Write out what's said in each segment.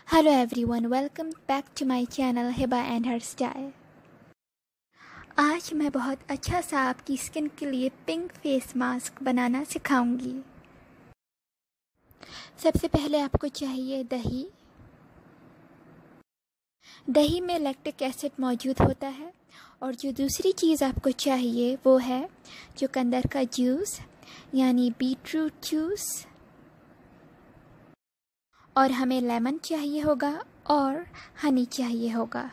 Hello everyone, welcome back to my channel Hiba and her style. आज मैं बहुत अच्छा सा आपकी स्किन के लिए पिंक फेस मास्क बनाना सिखाऊंगी। सबसे पहले आपको चाहिए दही। दही में लैक्टिक एसिड मौजूद होता है। और जो दूसरी चीज़ आपको चाहिए वो है चुकंदर का जूस यानी बीटरूट जूस। और हमें लेमन चाहिए होगा और हनी चाहिए होगा।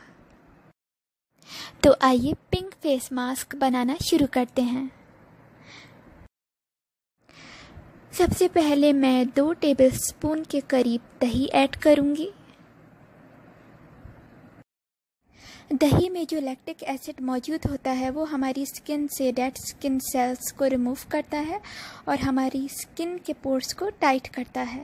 तो आइए पिंक फेस मास्क बनाना शुरू करते हैं। सबसे पहले मैं 2 टेबलस्पून के करीब दही ऐड करूंगी। दही में जो लैक्टिक एसिड मौजूद होता है वो हमारी स्किन से डेड स्किन सेल्स को रिमूव करता है और हमारी स्किन के पोर्स को टाइट करता है।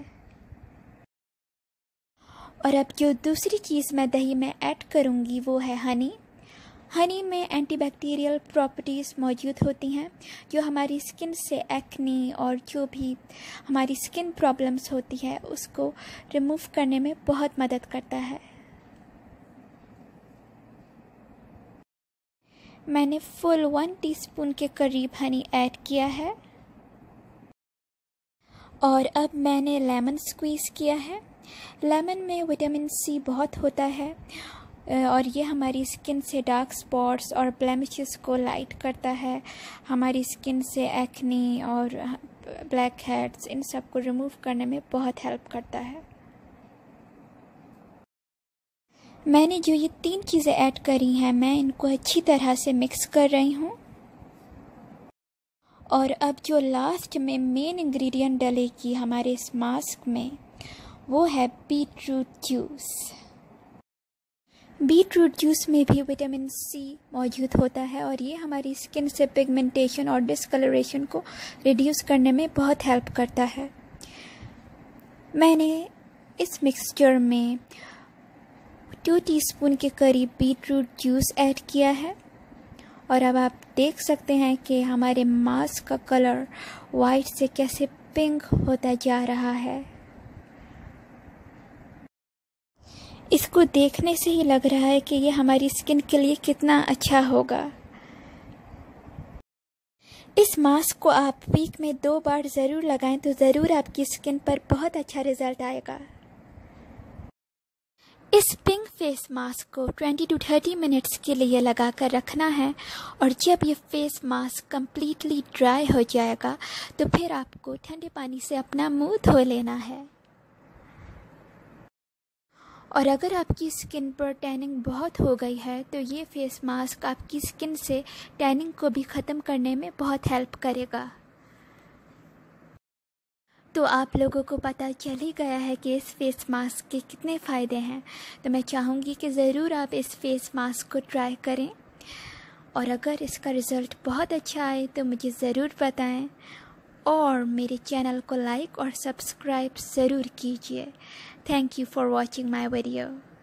और अब जो दूसरी चीज़ मैं दही में ऐड करूँगी वो है हनी। हनी में एंटीबैक्टीरियल प्रॉपर्टीज़ मौजूद होती हैं जो हमारी स्किन से एक्ने और जो भी हमारी स्किन प्रॉब्लम्स होती है उसको रिमूव करने में बहुत मदद करता है। मैंने फुल 1 टीस्पून के करीब हनी ऐड किया है। और अब मैंने लेमन स्क्वीज़ किया है। लेमन में विटामिन सी बहुत होता है और ये हमारी स्किन से डार्क स्पॉट्स और ब्लेमिशेस को लाइट करता है। हमारी स्किन से एक्ने और ब्लैक हेड्स इन सब को रिमूव करने में बहुत हेल्प करता है। मैंने जो ये 3 चीज़ें ऐड करी हैं मैं इनको अच्छी तरह से मिक्स कर रही हूँ। और अब जो लास्ट में मेन इंग्रेडिएंट डलेगी हमारे इस मास्क में वो है बीटरूट जूस। बीटरूट जूस में भी विटामिन सी मौजूद होता है और ये हमारी स्किन से पिगमेंटेशन और डिस्कलरेशन को रिड्यूस करने में बहुत हेल्प करता है। मैंने इस मिक्सचर में 2 टीस्पून के करीब बीटरूट जूस ऐड किया है। और अब आप देख सकते हैं कि हमारे मास्क का कलर वाइट से कैसे पिंक होता जा रहा है। इसको देखने से ही लग रहा है कि ये हमारी स्किन के लिए कितना अच्छा होगा। इस मास्क को आप वीक में 2 बार ज़रूर लगाएं तो ज़रूर आपकी स्किन पर बहुत अच्छा रिजल्ट आएगा। इस पिंक फेस मास्क को 20 to 30 मिनट्स के लिए लगा कर रखना है। और जब ये फेस मास्क कम्प्लीटली ड्राई हो जाएगा तो फिर आपको ठंडे पानी से अपना मुंह धो लेना है। और अगर आपकी स्किन पर टैनिंग बहुत हो गई है तो ये फेस मास्क आपकी स्किन से टैनिंग को भी ख़त्म करने में बहुत हेल्प करेगा। तो आप लोगों को पता चल ही गया है कि इस फेस मास्क के कितने फ़ायदे हैं। तो मैं चाहूँगी कि ज़रूर आप इस फेस मास्क को ट्राई करें और अगर इसका रिज़ल्ट बहुत अच्छा आए तो मुझे ज़रूर बताएं और मेरे चैनल को लाइक और सब्सक्राइब ज़रूर कीजिए। Thank you for watching my video.